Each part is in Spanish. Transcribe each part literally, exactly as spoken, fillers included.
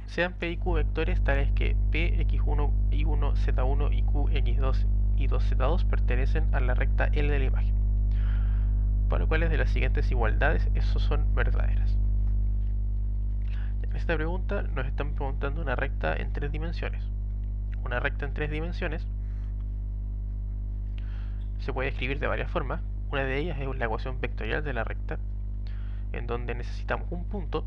sean P y Q vectores tales que P, X uno, Y uno, Z uno y Q, X dos y dos Z dos pertenecen a la recta L de la imagen, para lo cual de las siguientes igualdades esos son verdaderas. En esta pregunta nos están preguntando una recta en tres dimensiones. Una recta en tres dimensiones se puede escribir de varias formas. Una de ellas es la ecuación vectorial de la recta, en donde necesitamos un punto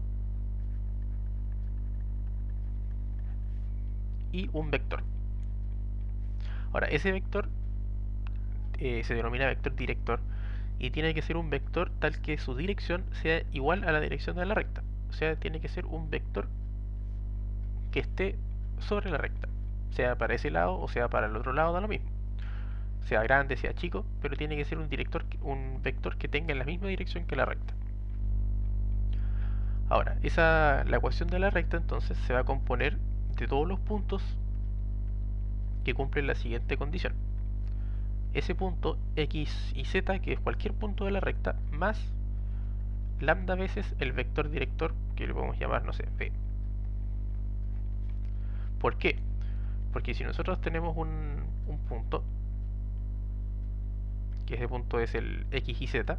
y un vector. Ahora, ese vector eh, se denomina vector director y tiene que ser un vector tal que su dirección sea igual a la dirección de la recta. O sea, tiene que ser un vector que esté sobre la recta, sea para ese lado o sea para el otro lado, da lo mismo. Sea grande, sea chico, pero tiene que ser un, director, un vector que tenga la misma dirección que la recta. Ahora, esa, la ecuación de la recta entonces se va a componer de todos los puntos que cumplen la siguiente condición. Ese punto x y z, que es cualquier punto de la recta, más lambda veces el vector director, que le podemos llamar, no sé, v. ¿Por qué? Porque si nosotros tenemos un, un punto, que ese punto es el x y z,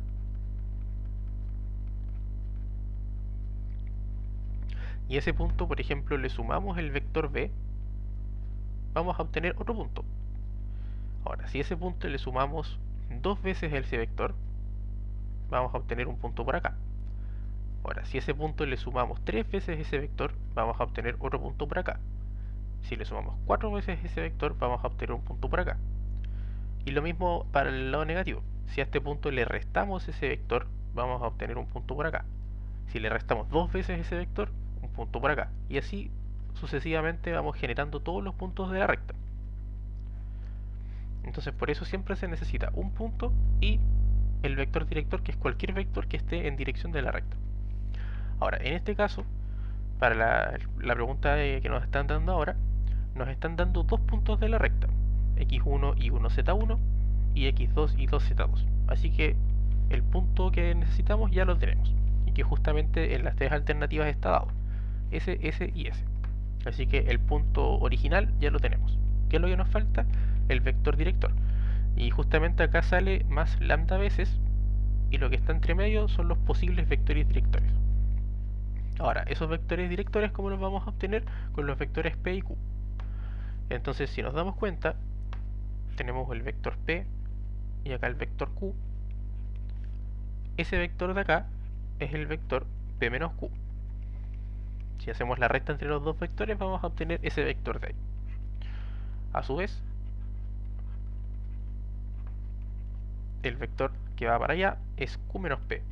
y a ese punto, por ejemplo, le sumamos el vector v, vamos a obtener otro punto. Ahora, si a ese punto le sumamos dos veces ese vector, vamos a obtener un punto por acá. Ahora, si a ese punto le sumamos tres veces ese vector, vamos a obtener otro punto por acá. Si le sumamos cuatro veces ese vector, vamos a obtener un punto por acá. Y lo mismo para el lado negativo. Si a este punto le restamos ese vector, vamos a obtener un punto por acá. Si le restamos dos veces ese vector, un punto por acá. Y así sucesivamente vamos generando todos los puntos de la recta. Entonces por eso siempre se necesita un punto y el vector director, que es cualquier vector que esté en dirección de la recta. Ahora, en este caso, para la, la pregunta que nos están dando ahora, nos están dando dos puntos de la recta, x uno y uno z uno y x dos y dos z dos. Así que el punto que necesitamos ya lo tenemos, y que justamente en las tres alternativas está dado, S, S y S. Así que el punto original ya lo tenemos. ¿Qué es lo que nos falta? El vector director. Y justamente acá sale más lambda veces, y lo que está entre medio son los posibles vectores directores. Ahora, esos vectores directores, ¿cómo los vamos a obtener? Con los vectores P y Q. Entonces, si nos damos cuenta, tenemos el vector P y acá el vector Q. Ese vector de acá es el vector P menos Q. Si hacemos la recta entre los dos vectores, vamos a obtener ese vector de ahí. A su vez, el vector que va para allá es Q menos P.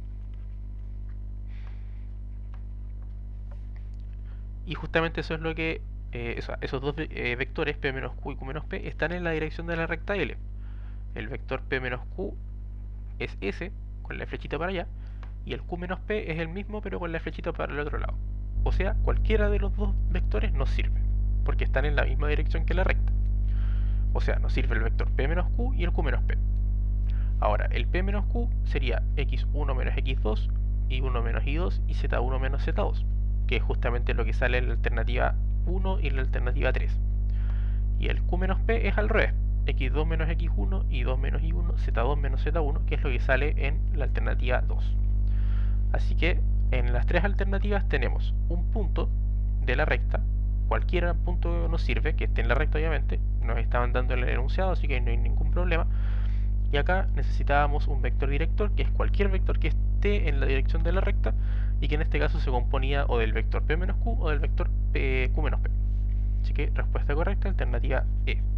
Y justamente eso es lo que, eh, eso, esos dos eh, vectores P menos Q y Q menos P están en la dirección de la recta L. El vector P menos Q es S, con la flechita para allá, y el Q menos P es el mismo pero con la flechita para el otro lado. O sea, cualquiera de los dos vectores nos sirve, porque están en la misma dirección que la recta. O sea, nos sirve el vector P menos Q y el Q menos P. Ahora, el P menos Q sería x uno menos x dos, y uno menos y dos y z uno menos z dos, que es justamente lo que sale en la alternativa uno y en la alternativa tres. Y el Q menos P es al revés, x dos menos x uno, y dos menos y uno, z dos menos z uno, que es lo que sale en la alternativa dos. Así que en las tres alternativas tenemos un punto de la recta, cualquier punto nos sirve, que esté en la recta obviamente, nos estaban dando el enunciado, así que no hay ningún problema. Y acá necesitábamos un vector director, que es cualquier vector que esté en la dirección de la recta, y que en este caso se componía o del vector P menos Q o del vector P, Q menos P. Así que respuesta correcta, alternativa E.